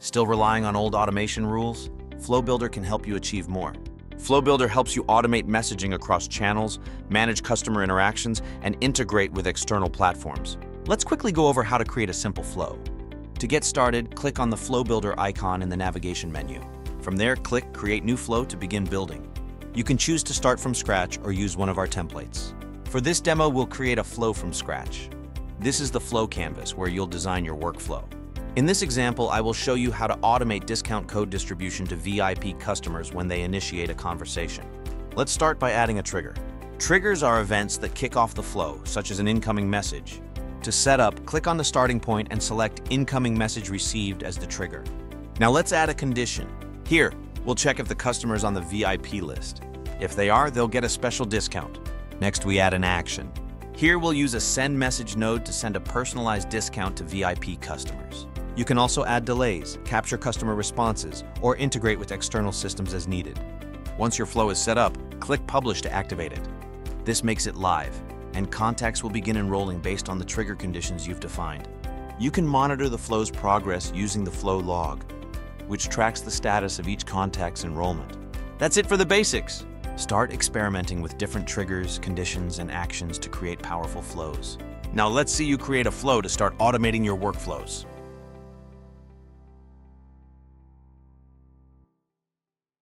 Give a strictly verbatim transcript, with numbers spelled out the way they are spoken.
Still relying on old automation rules? Flow Builder can help you achieve more. Flow Builder helps you automate messaging across channels, manage customer interactions, and integrate with external platforms. Let's quickly go over how to create a simple flow. To get started, click on the Flow Builder icon in the navigation menu. From there, click Create New Flow to begin building. You can choose to start from scratch or use one of our templates. For this demo, we'll create a flow from scratch. This is the flow canvas where you'll design your workflow. In this example, I will show you how to automate discount code distribution to V I P customers when they initiate a conversation. Let's start by adding a trigger. Triggers are events that kick off the flow, such as an incoming message. To set up, click on the starting point and select Incoming Message Received as the trigger. Now let's add a condition. Here, we'll check if the customer is on the V I P list. If they are, they'll get a special discount. Next, we add an action. Here, we'll use a Send Message node to send a personalized discount to V I P customers. You can also add delays, capture customer responses, or integrate with external systems as needed. Once your flow is set up, click Publish to activate it. This makes it live, and contacts will begin enrolling based on the trigger conditions you've defined. You can monitor the flow's progress using the flow log, which tracks the status of each contact's enrollment. That's it for the basics. Start experimenting with different triggers, conditions, and actions to create powerful flows. Now let's see you create a flow to start automating your workflows.